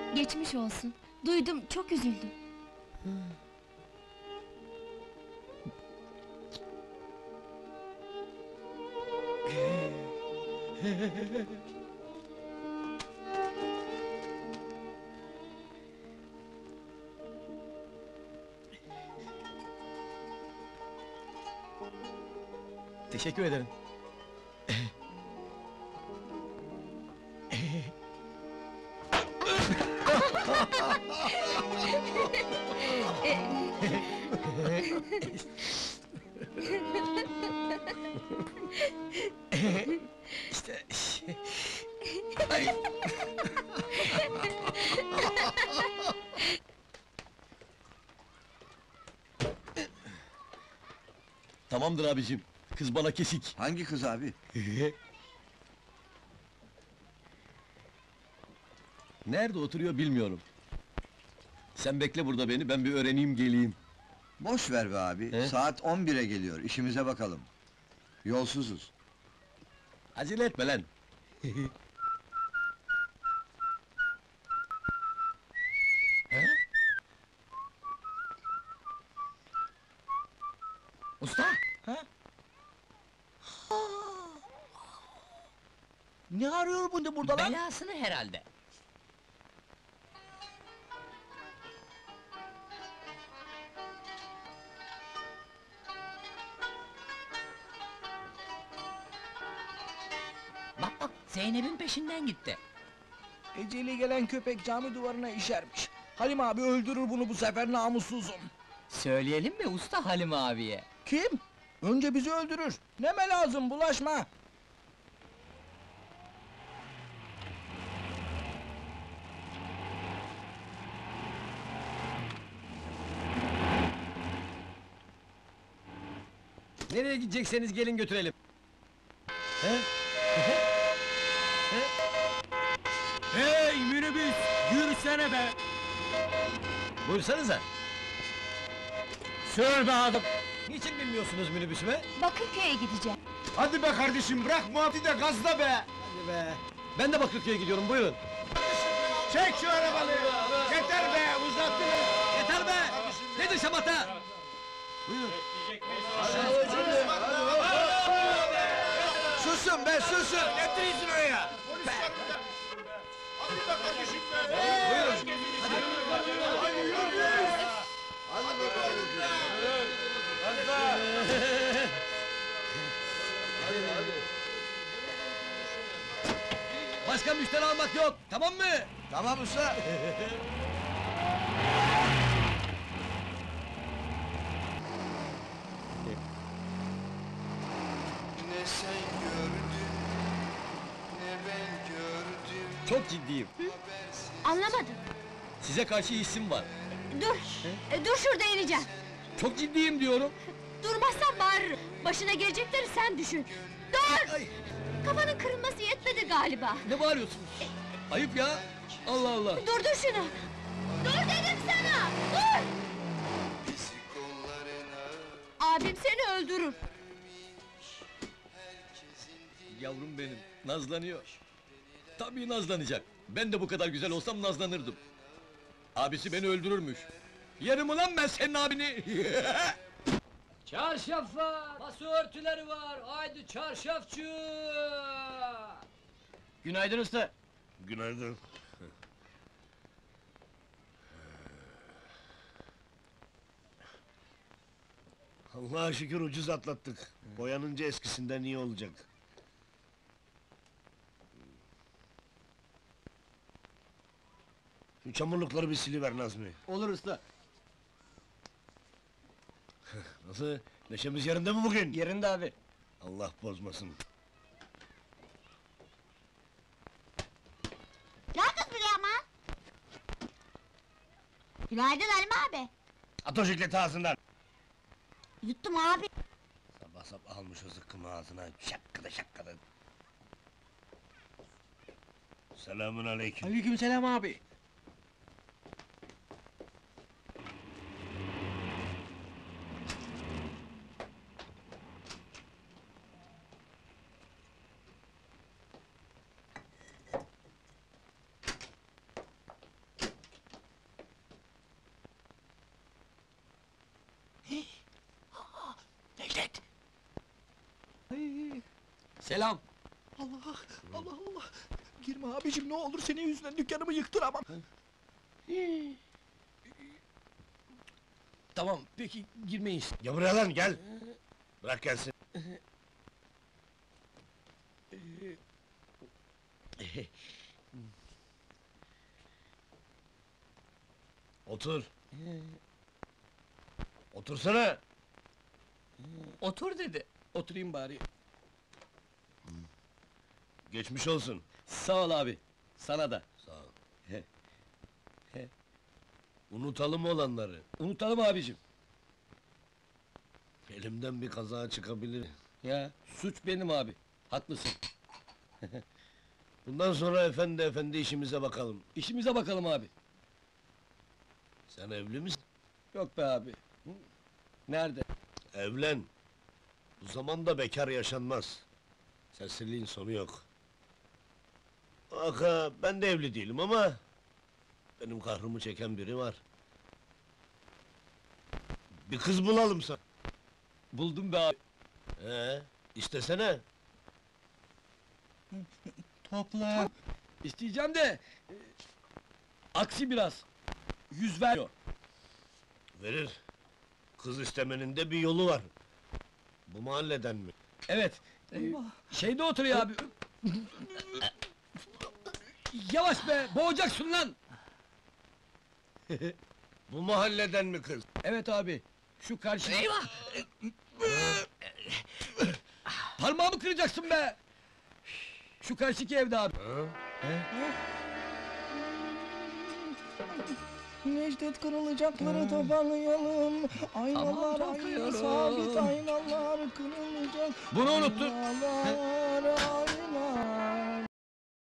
Geçmiş olsun. Duydum, çok üzüldüm. Teşekkür ederim. İşte... Ay. Tamamdır abicim. Kız bana kesik. Hangi kız abi? Nerede oturuyor bilmiyorum. Sen bekle burada beni, ben bir öğreneyim geleyim. Boş ver be abi, He? saat 11'e geliyor, işimize bakalım. Yolsuzuz. Acele etme lan. Usta! Ha? Ne arıyor bunu burada lan? Belasını herhalde. Bak bak, Zeynep'in peşinden gitti. Eceli gelen köpek cami duvarına işermiş. Halim abi öldürür bunu bu sefer, namussuzum. Söyleyelim mi usta Halim abiye? Kim? Önce bizi öldürür. Neme lazım, bulaşma! Nereye gidecekseniz gelin götürelim. He? Hey minibüs! Yürüsene be! Buyursanıza. Sür be adam! Niçin binmiyorsunuz minibüsüme? Bakırköy'e gideceğim. Hadi be kardeşim, bırak muhabbeti de gazla be! Hadi be. Ben de Bakırköy'e gidiyorum, buyurun. Çek şu arabanı! Yeter be, uzattınız! Yeter be! Nedir şamata? Buyurun. Susun be, susun! Getirin şuraya! Hadi be kardeşim be! Buyurun. Hadi yürü! Hadi bakalım! Başka müşteri almak yok, tamam mı? Tamam usta! Ne sen gördün, ne ben gördüm. Çok ciddiyim. Anlamadım. Size karşı hissim var. Dur, dur şurada ineceğim. Çok ciddiyim diyorum. Durmazsan bağırırım. Başına gelecekleri sen düşün. Dur! Ay, Kafanın kırılması yetmedi galiba. ne bağırıyorsunuz? Ayıp ya. Allah Allah. Durdur şunu! Dur dedim sana! Dur! Bizi kollarına Abim seni öldürür. Yavrum benim, nazlanıyor. Tabii nazlanacak. Ben de bu kadar güzel olsam nazlanırdım. Abisi beni öldürürmüş. Yerim ulan ben senin abini! Çarşaf var, masa örtüleri var, haydi çarşafçı! Günaydın usta. Günaydın. Allah'a şükür ucuz atlattık. Boyanınca eskisinden iyi olacak. Şu çamurlukları bir siliver Nazmi. Olur usta. Nasıl? Neşemiz yerinde mi bugün? Yerinde abi. Allah bozmasın. Gel kız buraya ama! Günaydın Halim abi. At o jikleti ağzından! Yuttum abi. Sabah sabah almış o zıkkımı ağzına, şakkıda şakkıda! Selamun aleyküm. Aleykümselam abi. Selam. Allah, Allah Allah! Girme abicim, ne olur senin yüzünden dükkanımı yıktıramam! Tamam, peki girmeyin. Gel buraya lan gel. Bırak gelsin. Otur. Otursana. Otur dedi. Oturayım bari. Geçmiş olsun. Sağ ol abi. Sana da. Sağ ol. Unutalım olanları. Unutalım abicim. Elimden bir kaza çıkabilir. Ya, suç benim abi. Haklısın. Bundan sonra efendi efendi işimize bakalım. İşimize bakalım abi. Sen evli misin? Yok be abi. Nerede? Evlen. Bu zamanda bekar yaşanmaz. Serseriliğin sonu yok. Aka, ben de evli değilim ama... ...benim kahrımı çeken biri var. Bir kız bulalım sana. Buldum be abi. İstesene. Topla! İsteyeceğim de... aksi biraz. Yüz ver. Verir. Kız istemenin de bir yolu var. Bu mahalleden mi? Evet. Şeyde oturuyor abi. Yavaş be, boğacaksın lan! Bu mahalleden mi kız? Evet abi, şu karşı... Eyvah! Parmağımı kıracaksın be! Şu karşıki evde abi. Necdet kırılacakları toparlayalım. Aynalar Tamam, aynı sabit aynalar kırılacak. Bunu unuttun. Aynalar